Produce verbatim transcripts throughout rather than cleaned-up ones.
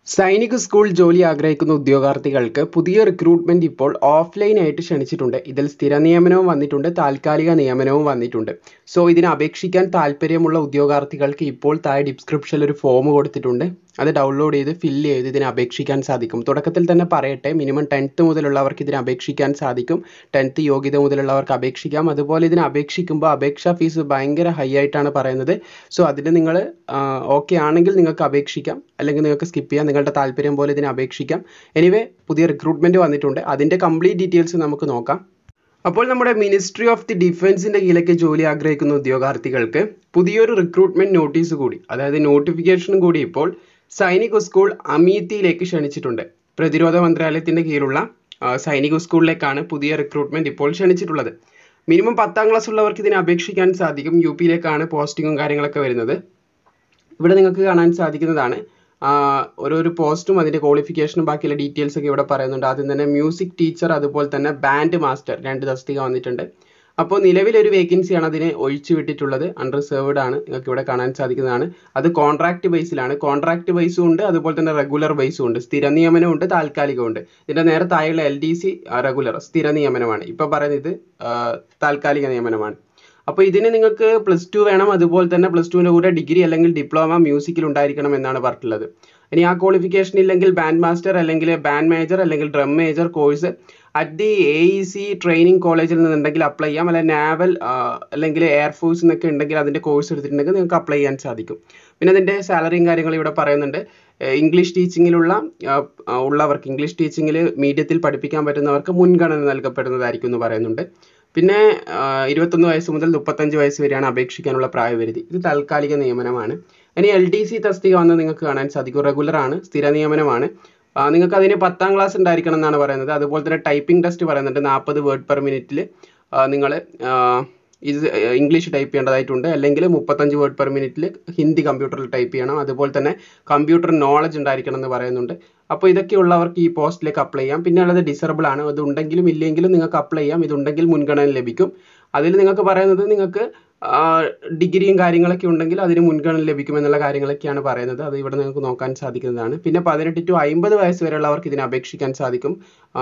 സൈനിക സ്കൂൾ ജോലി ആഗ്രഹിക്കുന്ന ഉദ്യോഗാർത്ഥികൾക്ക് പുതിയ റിക്രൂട്ട്മെന്റ് ഇപ്പോൾ ഓഫ്ലൈൻ ആയിട്ട് ക്ഷണിച്ചിട്ടുണ്ട്. ഇതിൽ സ്ഥിര നിയമനവും വന്നിട്ടുണ്ട്, താൽക്കാലിക നിയമനവും വന്നിട്ടുണ്ട്. സോ ഇതിന് അപേക്ഷിക്കാൻ താല്പര്യമുള്ള ഉദ്യോഗാർത്ഥികൾക്ക് ഇപ്പോൾ താഴെ ഡിസ്ക്രിപ്ഷനിൽ ഒരു ഫോം കൊടുത്തിട്ടുണ്ട്. അത് ഡൗൺലോഡ് ചെയ്ത് ഫില്ല് ചെയ്ത് ഇതിന് അപേക്ഷിക്കാൻ സാധിക്കും. തുടക്കത്തിൽ തന്നെ പറയട്ടെ, മിനിമം ടെൻത്ത് മുതലുള്ളവർക്ക് ഇതിന് അപേക്ഷിക്കാൻ സാധിക്കും. ടെൻത്ത് യോഗ്യത മുതലുള്ളവർക്ക് അപേക്ഷിക്കാം. അതുപോലെ ഇതിന് അപേക്ഷിക്കുമ്പോൾ അപേക്ഷാ ഫീസ് ഭയങ്കര ഹൈ ആയിട്ടാണ് പറയുന്നത്. സോ അതിന് നിങ്ങൾ ഓക്കെ ആണെങ്കിൽ നിങ്ങൾക്ക് അപേക്ഷിക്കാം, അല്ലെങ്കിൽ നിങ്ങൾക്ക് സ്കിപ്പ് ചെയ്യാം. നിങ്ങളുടെ താല്പര്യം പോലെ ഇതിന് അപേക്ഷിക്കാം. എനിവേ പുതിയ റിക്രൂട്ട്മെന്റ് വന്നിട്ടുണ്ട്. അതിൻ്റെ കംപ്ലീറ്റ് ഡീറ്റെയിൽസ് നമുക്ക് നോക്കാം. അപ്പോൾ നമ്മുടെ മിനിസ്ട്രി ഓഫ് ദി ഡിഫൻസിൻ്റെ കീഴിലേക്ക് ജോലി ആഗ്രഹിക്കുന്ന ഉദ്യോഗാർത്ഥികൾക്ക് പുതിയൊരു റിക്രൂട്ട്മെന്റ് നോട്ടീസ് കൂടി, അതായത് നോട്ടിഫിക്കേഷനും കൂടി ഇപ്പോൾ സൈനിക സ്കൂൾ അമീത്തിയിലേക്ക് ക്ഷണിച്ചിട്ടുണ്ട്. പ്രതിരോധ മന്ത്രാലയത്തിൻ്റെ കീഴിലുള്ള സൈനിക സ്കൂളിലേക്കാണ് പുതിയ റിക്രൂട്ട്മെന്റ് ഇപ്പോൾ ക്ഷണിച്ചിട്ടുള്ളത്. മിനിമം പത്താം ക്ലാസ് ഉള്ളവർക്ക് ഇതിന് അപേക്ഷിക്കാൻ സാധിക്കും. യു പിയിലേക്കാണ് പോസ്റ്റിങ്ങും കാര്യങ്ങളൊക്കെ വരുന്നത്. ഇവിടെ നിങ്ങൾക്ക് കാണാൻ സാധിക്കുന്നതാണ് ഓരോരോ പോസ്റ്റും അതിൻ്റെ ക്വാളിഫിക്കേഷനും ബാക്കിയുള്ള ഡീറ്റെയിൽസ് ഒക്കെ ഇവിടെ പറയുന്നുണ്ട്. ആദ്യം തന്നെ മ്യൂസിക് ടീച്ചർ, അതുപോലെ തന്നെ ബാൻഡ് മാസ്റ്റർ, രണ്ട് തസ്തിക വന്നിട്ടുണ്ട്. അപ്പോൾ നിലവിലൊരു വേക്കൻസിയാണ് അതിനെ ഒഴിച്ചു വിട്ടിട്ടുള്ളത്. അൺറിസർവ്ഡ് ആണ്, നിങ്ങൾക്ക് ഇവിടെ കാണാൻ സാധിക്കുന്നതാണ്. അത് കോൺട്രാക്ട് ബേസിലാണ്. കോൺട്രാക്ട് ബേസും ഉണ്ട്, അതുപോലെ തന്നെ റെഗുലർ ബേസും ഉണ്ട്. സ്ഥിര നിയമനമുണ്ട്, താൽക്കാലികമുണ്ട്. ഇതിൻ്റെ നേരെ താഴെയുള്ള എൽ ഡി സി റെഗുലർ സ്ഥിര നിയമനമാണ്. ഇപ്പോൾ പറയുന്നത് താൽക്കാലിക നിയമനമാണ്. അപ്പോൾ ഇതിന് നിങ്ങൾക്ക് പ്ലസ് ടു വേണം, അതുപോലെ തന്നെ പ്ലസ് ടുവിൻ്റെ കൂടെ ഡിഗ്രി അല്ലെങ്കിൽ ഡിപ്ലോമ മ്യൂസിക്കിൽ ഉണ്ടായിരിക്കണം എന്നാണ് പറഞ്ഞിട്ടുള്ളത്. ഇനി ആ ക്വാളിഫിക്കേഷൻ ഇല്ലെങ്കിൽ ബാൻഡ് മാസ്റ്റർ അല്ലെങ്കിൽ ബാൻഡ് മേജർ അല്ലെങ്കിൽ drum major course at the A E C training കോളേജിൽ നിന്നുണ്ടെങ്കിൽ അപ്ലൈ ചെയ്യാം. അല്ലെങ്കിൽ നാവൽ അല്ലെങ്കിൽ എയർഫോഴ്സ് എന്നൊക്കെ ഉണ്ടെങ്കിൽ അതിൻ്റെ കോഴ്സ് എടുത്തിട്ടുണ്ടെങ്കിൽ നിങ്ങൾക്ക് അപ്ലൈ ചെയ്യാൻ സാധിക്കും. പിന്നെ അതിൻ്റെ സാലറിയും കാര്യങ്ങളും ഇവിടെ പറയുന്നുണ്ട്. ഇംഗ്ലീഷ് ടീച്ചിങ്ങിലുള്ള ഉള്ളവർക്ക്, ഇംഗ്ലീഷ് ടീച്ചിങ്ങിൽ മീഡിയത്തിൽ പഠിപ്പിക്കാൻ പറ്റുന്നവർക്ക് മുൻഗണന നൽകപ്പെടുന്നതായിരിക്കും എന്ന് പറയുന്നുണ്ട്. പിന്നെ ഇരുപത്തൊന്ന് വയസ്സ് മുതൽ മുപ്പത്തഞ്ച് വയസ്സ് വരെയാണ് അപേക്ഷിക്കാനുള്ള പ്രായപരിധി. ഇത് താൽക്കാലിക നിയമനമാണ്. ഇനി എൽ ഡി സി തസ്തിക വന്ന് നിങ്ങൾക്ക് കാണാൻ സാധിക്കും. റെഗുലർ ആണ്, സ്ഥിര നിയമനമാണ്. നിങ്ങൾക്ക് അതിന് പത്താം ക്ലാസ് ഉണ്ടായിരിക്കണം എന്നാണ് പറയുന്നത്. അതുപോലെ തന്നെ ടൈപ്പിംഗ് ടെസ്റ്റ് പറയുന്നുണ്ട്. നാൽപ്പത് വേർഡ് പെർ മിനിറ്റിൽ നിങ്ങൾ ഇത് ഇംഗ്ലീഷ് ടൈപ്പ് ചെയ്യേണ്ടതായിട്ടുണ്ട്, അല്ലെങ്കിൽ മുപ്പത്തഞ്ച് വേർഡ് പെർ മിനിറ്റിൽ ഹിന്ദി കമ്പ്യൂട്ടറിൽ ടൈപ്പ് ചെയ്യണം. അതുപോലെ തന്നെ കമ്പ്യൂട്ടർ നോളജ് ഉണ്ടായിരിക്കണം എന്ന് പറയുന്നുണ്ട്. അപ്പോൾ ഇതൊക്കെ ഉള്ളവർക്ക് ഈ പോസ്റ്റിലേക്ക് അപ്ലൈ ചെയ്യാം. പിന്നെ ഉള്ളത് ഡിസേബിൾ ആണ്. അത് ഉണ്ടെങ്കിലും ഇല്ലെങ്കിലും നിങ്ങൾക്ക് അപ്ലൈ ചെയ്യാം. ഇതുണ്ടെങ്കിൽ മുൻഗണന ലഭിക്കും. അതിൽ നിങ്ങൾക്ക് പറയുന്നത് നിങ്ങൾക്ക് ഡിഗ്രിയും കാര്യങ്ങളൊക്കെ ഉണ്ടെങ്കിൽ അതിന് മുൻഗണന ലഭിക്കും എന്നുള്ള കാര്യങ്ങളൊക്കെയാണ് പറയുന്നത്. അത് ഇവിടെ നിങ്ങൾക്ക് നോക്കാൻ സാധിക്കുന്നതാണ്. പിന്നെ പതിനെട്ട് ടു അമ്പത് വയസ്സ് വരെയുള്ളവർക്ക് ഇതിന് അപേക്ഷിക്കാൻ സാധിക്കും.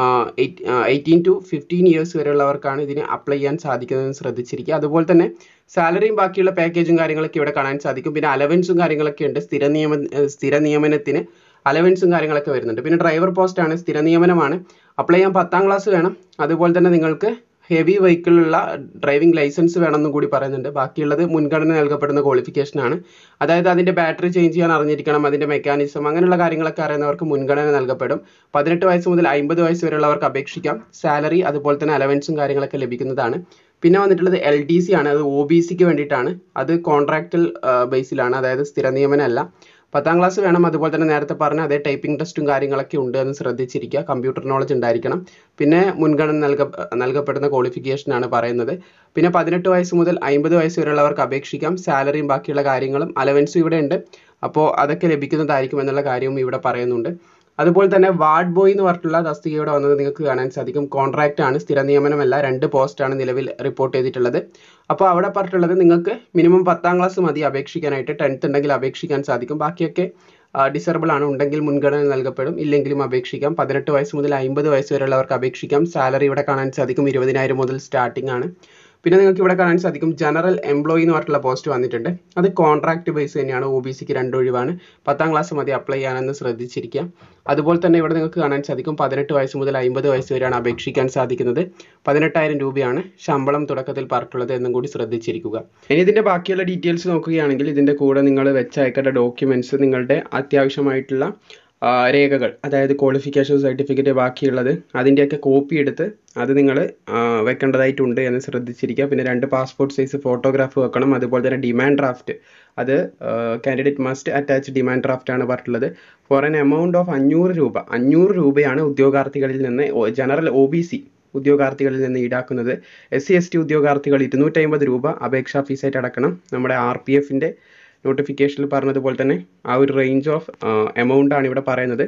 എയ്റ്റീൻ ടു ഫിഫ്റ്റീൻ ഇയേഴ്സ് വരെയുള്ളവർക്കാണ് ഇതിന് അപ്ലൈ ചെയ്യാൻ സാധിക്കുന്നതെന്ന് ശ്രദ്ധിച്ചിരിക്കുക. അതുപോലെ തന്നെ സാലറിയും ബാക്കിയുള്ള പാക്കേജും കാര്യങ്ങളൊക്കെ ഇവിടെ കാണാൻ സാധിക്കും. പിന്നെ അലവൻസും കാര്യങ്ങളൊക്കെ ഉണ്ട്. സ്ഥിര നിയമ സ്ഥിര നിയമനത്തിന് അലവൻസും കാര്യങ്ങളൊക്കെ വരുന്നുണ്ട്. പിന്നെ ഡ്രൈവർ പോസ്റ്റ് ആണ്, സ്ഥിര നിയമനമാണ്. അപ്ലൈ ചെയ്യാൻ പത്താം ക്ലാസ് വേണം. അതുപോലെ തന്നെ നിങ്ങൾക്ക് ഹെവി വെഹിക്കിളുള്ള ഡ്രൈവിംഗ് ലൈസൻസ് വേണമെന്നും കൂടി പറയുന്നുണ്ട്. ബാക്കിയുള്ളത് മുൻഗണന നൽകപ്പെടുന്ന ക്വാളിഫിക്കേഷനാണ്. അതായത് അതിൻ്റെ ബാറ്ററി ചേഞ്ച് ചെയ്യാൻ അറിഞ്ഞിരിക്കണം, അതിൻ്റെ മെക്കാനിസം, അങ്ങനെയുള്ള കാര്യങ്ങളൊക്കെ അറിയുന്നവർക്ക് മുൻഗണന നൽകപ്പെടും. പതിനെട്ട് വയസ്സ് മുതൽ അമ്പത് വയസ്സ് വരെയുള്ളവർക്ക് അപേക്ഷിക്കാം. സാലറി അതുപോലെ തന്നെ അലവൻസും കാര്യങ്ങളൊക്കെ ലഭിക്കുന്നതാണ്. പിന്നെ വന്നിട്ടുള്ളത് എൽ ഡി സി ആണ്. അത് ഒ ബി സിക്ക് വേണ്ടിയിട്ടാണ്. അത് കോൺട്രാക്റ്റൽ ബേസിലാണ്, അതായത് സ്ഥിര നിയമനമല്ല. പത്താം ക്ലാസ് വേണം. അതുപോലെ തന്നെ നേരത്തെ പറഞ്ഞ അതേ ടൈപ്പിംഗ് ടെസ്റ്റും കാര്യങ്ങളൊക്കെ ഉണ്ട് എന്ന് ശ്രദ്ധിച്ചിരിക്കുക. കമ്പ്യൂട്ടർ നോളജ് ഉണ്ടായിരിക്കണം. പിന്നെ മുൻഗണന നൽക നൽകപ്പെടുന്ന ക്വാളിഫിക്കേഷനാണ് പറയുന്നത്. പിന്നെ പതിനെട്ട് വയസ്സ് മുതൽ അമ്പത് വയസ്സ് വരെയുള്ളവർക്ക് അപേക്ഷിക്കാം. സാലറിയും ബാക്കിയുള്ള കാര്യങ്ങളും അലവൻസും ഇവിടെ ഉണ്ട്. അപ്പോൾ അതൊക്കെ ലഭിക്കുന്നതായിരിക്കും എന്നുള്ള കാര്യവും ഇവിടെ പറയുന്നുണ്ട്. അതുപോലെ തന്നെ വാർഡ് ബോയ് എന്ന് പറഞ്ഞിട്ടുള്ള തസ്തിക ഇവിടെ വന്നത് നിങ്ങൾക്ക് കാണാൻ സാധിക്കും. കോൺട്രാക്റ്റ് ആണ്, സ്ഥിര നിയമനമല്ല. രണ്ട് പോസ്റ്റാണ് നിലവിൽ റിപ്പോർട്ട് ചെയ്തിട്ടുള്ളത്. അപ്പോൾ അവിടെ പറഞ്ഞിട്ടുള്ളത് നിങ്ങൾക്ക് മിനിമം പത്താം ക്ലാസ് മതി അപേക്ഷിക്കാനായിട്ട്. ടെൻത്ത് ഉണ്ടെങ്കിൽ അപേക്ഷിക്കാൻ സാധിക്കും. ബാക്കിയൊക്കെ ഡിസേബിൾ ആണ്, ഉണ്ടെങ്കിൽ മുൻഗണന നൽകപ്പെടും, ഇല്ലെങ്കിലും അപേക്ഷിക്കാം. പതിനെട്ട് വയസ്സ് മുതൽ അമ്പത് വയസ്സ് വരെയുള്ളവർക്ക് അപേക്ഷിക്കാം. സാലറി ഇവിടെ കാണാൻ സാധിക്കും. ഇരുപതിനായിരം മുതൽ സ്റ്റാർട്ടിംഗ് ആണ്. പിന്നെ നിങ്ങൾക്ക് ഇവിടെ കാണാൻ സാധിക്കും ജനറൽ എംപ്ലോയി എന്ന് പറഞ്ഞിട്ടുള്ള പോസ്റ്റ് വന്നിട്ടുണ്ട്. അത് കോൺട്രാക്ട് ബേസ് തന്നെയാണ്. ഒ ബി സിക്ക് രണ്ട് ഒഴിവാണ്. പത്താം ക്ലാസ് മതി അപ്ലൈ ചെയ്യാനെന്ന് ശ്രദ്ധിച്ചിരിക്കുക. അതുപോലെ തന്നെ ഇവിടെ നിങ്ങൾക്ക് കാണാൻ സാധിക്കും പതിനെട്ട് വയസ്സ് മുതൽ അമ്പത് വയസ്സ് വരെയാണ് അപേക്ഷിക്കാൻ സാധിക്കുന്നത്. പതിനെട്ടായിരം രൂപയാണ് ശമ്പളം തുടക്കത്തിൽ പറഞ്ഞിട്ടുള്ളത് എന്നും കൂടി ശ്രദ്ധിച്ചിരിക്കുക. ഇനി ഇതിൻ്റെ ബാക്കിയുള്ള ഡീറ്റെയിൽസ് നോക്കുകയാണെങ്കിൽ ഇതിൻ്റെ കൂടെ നിങ്ങൾ വെച്ചയക്കേണ്ട ഡോക്യുമെൻറ്റ്സ്, നിങ്ങളുടെ അത്യാവശ്യമായിട്ടുള്ള രേഖകൾ, അതായത് ക്വാളിഫിക്കേഷൻ സർട്ടിഫിക്കറ്റ് ബാക്കിയുള്ളത്, അതിൻ്റെയൊക്കെ കോപ്പി എടുത്ത് അത് നിങ്ങൾ വെക്കേണ്ടതായിട്ടുണ്ട് എന്ന് ശ്രദ്ധിച്ചിരിക്കുക. പിന്നെ രണ്ട് പാസ്പോർട്ട് സൈസ് ഫോട്ടോഗ്രാഫ് വെക്കണം. അതുപോലെ തന്നെ ഡിമാൻഡ് ഡ്രാഫ്റ്റ്, അത് candidate must attach demand draft ആണ് പറഞ്ഞിട്ടുള്ളത്. ഫോർ എൻ എമൗണ്ട് ഓഫ് അഞ്ഞൂറ് രൂപ അഞ്ഞൂറ് രൂപയാണ് ഉദ്യോഗാർത്ഥികളിൽ നിന്ന്, ജനറൽ ഒ ബി സി ഉദ്യോഗാർത്ഥികളിൽ നിന്ന് ഈടാക്കുന്നത്. എസ് സി എസ് ടി ഉദ്യോഗാർത്ഥികൾ ഇരുന്നൂറ്റി അമ്പത് രൂപ അപേക്ഷാ ഫീസായിട്ട് അടക്കണം. നമ്മുടെ ആർ പി എഫിൻ്റെ നോട്ടിഫിക്കേഷനിൽ പറഞ്ഞതുപോലെ തന്നെ ആ ഒരു റേഞ്ച് ഓഫ് എമൗണ്ട് ആണ് ഇവിടെ പറയുന്നത്.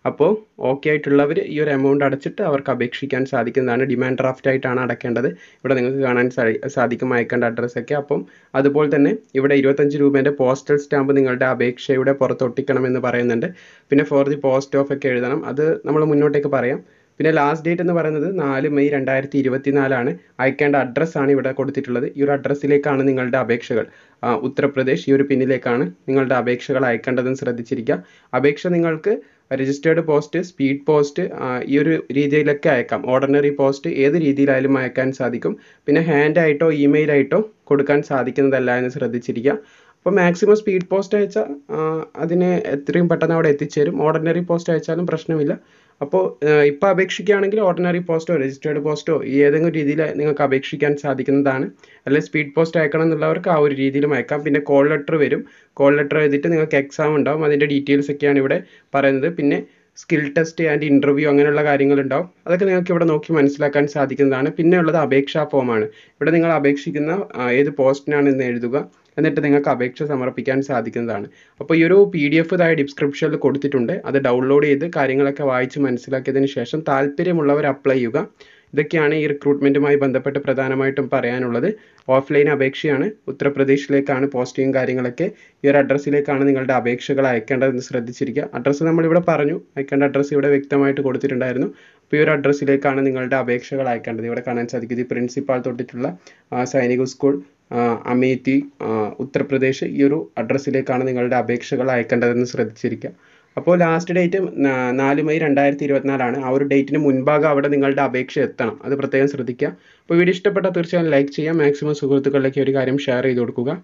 അപ്പോൾ ഓക്കെ ആയിട്ടുള്ളവർ ഈ ഒരു എമൗണ്ട് അടച്ചിട്ട് അവർക്ക് അപേക്ഷിക്കാൻ സാധിക്കുന്നതാണ്. ഡിമാൻഡ് ഡ്രാഫ്റ്റ് ആയിട്ടാണ് അടക്കേണ്ടത്. ഇവിടെ നിങ്ങൾക്ക് കാണാൻ സാധിക്കും അയക്കേണ്ട അഡ്രസ്സൊക്കെ. അപ്പം അതുപോലെ തന്നെ ഇവിടെ ഇരുപത്തഞ്ച് രൂപേൻ്റെ പോസ്റ്റൽ സ്റ്റാമ്പ് നിങ്ങളുടെ അപേക്ഷയുടെ പുറത്ത് ഒട്ടിക്കണമെന്ന് പറയുന്നുണ്ട്. പിന്നെ ഫോർ ദി പോസ്റ്റ് ഓഫ് ഒക്കെ എഴുതണം. അത് നമ്മൾ മുന്നോട്ടേക്ക് പറയാം. പിന്നെ ലാസ്റ്റ് ഡേറ്റ് എന്ന് പറയുന്നത് നാല് മെയ് രണ്ടായിരത്തി ഇരുപത്തി നാലാണ്. അയക്കേണ്ട അഡ്രസ്സാണ് ഇവിടെ കൊടുത്തിട്ടുള്ളത്. ഈ ഒരു അഡ്രസ്സിലേക്കാണ് നിങ്ങളുടെ അപേക്ഷകൾ, ഉത്തർപ്രദേശ്, ഈ ഒരു പിന്നിലേക്കാണ് നിങ്ങളുടെ അപേക്ഷകൾ അയക്കേണ്ടതെന്ന് ശ്രദ്ധിച്ചിരിക്കുക. അപേക്ഷ നിങ്ങൾക്ക് രജിസ്റ്റേർഡ് പോസ്റ്റ്, സ്പീഡ് പോസ്റ്റ്, ഈ ഒരു രീതിയിലൊക്കെ അയക്കാം. ഓർഡിനറി പോസ്റ്റ് ഏത് രീതിയിലായാലും അയക്കാൻ സാധിക്കും. പിന്നെ ഹാൻഡ് ആയിട്ടോ ഇമെയിൽ ആയിട്ടോ കൊടുക്കാൻ സാധിക്കുന്നതല്ല എന്ന് ശ്രദ്ധിച്ചിരിക്കുക. അപ്പോൾ മാക്സിമം സ്പീഡ് പോസ്റ്റ് അയച്ചാൽ അതിന് എത്രയും പെട്ടെന്ന് അവിടെ എത്തിച്ചേരും. ഓർഡിനറി പോസ്റ്റ് അയച്ചാലും പ്രശ്നമില്ല. അപ്പോൾ ഇപ്പോൾ അപേക്ഷിക്കുകയാണെങ്കിൽ ഓർഡിനറി പോസ്റ്റോ രജിസ്റ്റേർഡ് പോസ്റ്റോ ഏതെങ്കിലും രീതിയിൽ നിങ്ങൾക്ക് അപേക്ഷിക്കാൻ സാധിക്കുന്നതാണ്. അല്ലെങ്കിൽ സ്പീഡ് പോസ്റ്റ് അയക്കണം എന്നുള്ളവർക്ക് ആ ഒരു രീതിയിലും അയക്കാം. പിന്നെ കോൾ ലെറ്റർ വരും. കോൾ ലെറ്റർ എഴുതിയിട്ട് നിങ്ങൾക്ക് എക്സാം ഉണ്ടാവും. അതിൻ്റെ ഡീറ്റെയിൽസ് ഒക്കെയാണ് ഇവിടെ പറയുന്നത്. പിന്നെ സ്കിൽ ടെസ്റ്റ് ആൻഡ് ഇൻ്റർവ്യൂ അങ്ങനെയുള്ള കാര്യങ്ങളുണ്ടാവും. അതൊക്കെ നിങ്ങൾക്ക് ഇവിടെ നോക്കി മനസ്സിലാക്കാൻ സാധിക്കുന്നതാണ്. പിന്നെ ഉള്ളത് അപേക്ഷാ ഫോമാണ്. ഇവിടെ നിങ്ങൾ അപേക്ഷിക്കുന്ന ഏത് പോസ്റ്റിനാണ് എന്ന് എഴുതുക. എന്നിട്ട് നിങ്ങൾക്ക് അപേക്ഷ സമർപ്പിക്കാൻ സാധിക്കുന്നതാണ്. അപ്പോൾ ഈ ഒരു പി ഡി എഫ് ഇതായ ഡിസ്ക്രിപ്ഷനിൽ കൊടുത്തിട്ടുണ്ട്. അത് ഡൗൺലോഡ് ചെയ്ത് കാര്യങ്ങളൊക്കെ വായിച്ച് മനസ്സിലാക്കിയതിന് ശേഷം താല്പര്യമുള്ളവർ അപ്ലൈ ചെയ്യുക. ഇതൊക്കെയാണ് ഈ റിക്രൂട്ട്മെൻറ്റുമായി ബന്ധപ്പെട്ട് പ്രധാനമായിട്ടും പറയാനുള്ളത്. ഓഫ്ലൈൻ അപേക്ഷയാണ്. ഉത്തർപ്രദേശിലേക്കാണ് പോസ്റ്റിംഗ് കാര്യങ്ങളൊക്കെ. ഈ ഒരു അഡ്രസ്സിലേക്കാണ് നിങ്ങളുടെ അപേക്ഷകൾ അയക്കേണ്ടതെന്ന് ശ്രദ്ധിച്ചിരിക്കുക. അഡ്രസ്സ് നമ്മളിവിടെ പറഞ്ഞു. അയക്കേണ്ട അഡ്രസ്സ് ഇവിടെ വ്യക്തമായിട്ട് കൊടുത്തിട്ടുണ്ടായിരുന്നു. അപ്പോൾ ഈ ഒരു അഡ്രസ്സിലേക്കാണ് നിങ്ങളുടെ അപേക്ഷകൾ അയക്കേണ്ടത്. ഇവിടെ കാണാൻ സാധിക്കും ഇത് പ്രിൻസിപ്പാൾ തൊട്ടിട്ടുള്ള സൈനിക സ്കൂൾ, അമേത്തി, ഉത്തർപ്രദേശ്. ഈ ഒരു അഡ്രസ്സിലേക്കാണ് നിങ്ങളുടെ അപേക്ഷകൾ അയക്കേണ്ടതെന്ന് ശ്രദ്ധിച്ചിരിക്കുക. അപ്പോൾ ലാസ്റ്റ് ഡേറ്റ് നാല് മെയ് രണ്ടായിരത്തി ഇരുപത്തിനാലാണ്. ആ ഒരു ഡേറ്റിന് മുൻപാകെ അവിടെ നിങ്ങളുടെ അപേക്ഷ എത്തണം. അത് പ്രത്യേകം ശ്രദ്ധിക്കുക. അപ്പോൾ വീഡിയോ ഇഷ്ടപ്പെട്ടാൽ തീർച്ചയായും ലൈക്ക് ചെയ്യാം. മാക്സിമം സുഹൃത്തുക്കളിലേക്ക് ഒരു കാര്യം ഷെയർ ചെയ്ത് കൊടുക്കുക.